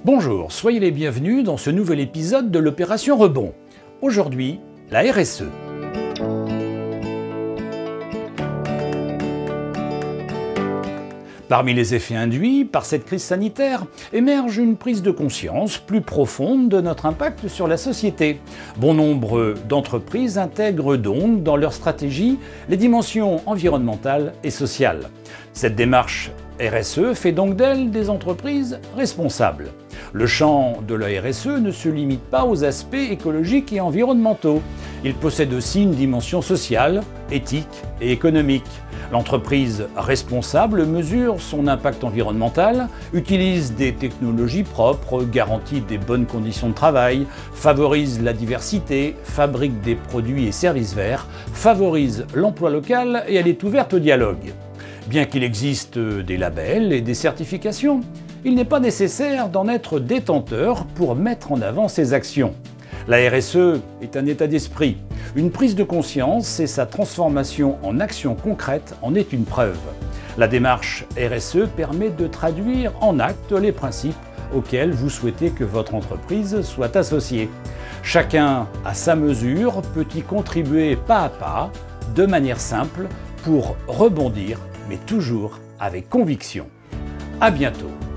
Bonjour, soyez les bienvenus dans ce nouvel épisode de l'Opération Rebond. Aujourd'hui, la RSE. Parmi les effets induits par cette crise sanitaire, émerge une prise de conscience plus profonde de notre impact sur la société. Bon nombre d'entreprises intègrent donc dans leur stratégie les dimensions environnementales et sociales. Cette démarche RSE fait donc d'elles des entreprises responsables. Le champ de la RSE ne se limite pas aux aspects écologiques et environnementaux. Il possède aussi une dimension sociale, éthique et économique. L'entreprise responsable mesure son impact environnemental, utilise des technologies propres, garantit des bonnes conditions de travail, favorise la diversité, fabrique des produits et services verts, favorise l'emploi local et elle est ouverte au dialogue. Bien qu'il existe des labels et des certifications, il n'est pas nécessaire d'en être détenteur pour mettre en avant ses actions. La RSE est un état d'esprit. Une prise de conscience et sa transformation en action concrète en est une preuve. La démarche RSE permet de traduire en actes les principes auxquels vous souhaitez que votre entreprise soit associée. Chacun, à sa mesure, peut y contribuer pas à pas, de manière simple, pour rebondir, mais toujours avec conviction. À bientôt.